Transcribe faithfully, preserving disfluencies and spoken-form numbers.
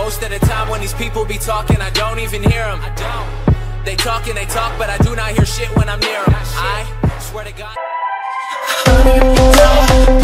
Most of the time when these people be talking, I don't even hear them. I don't. They talk and they talk, but I do not hear shit when I'm near them. I swear to God.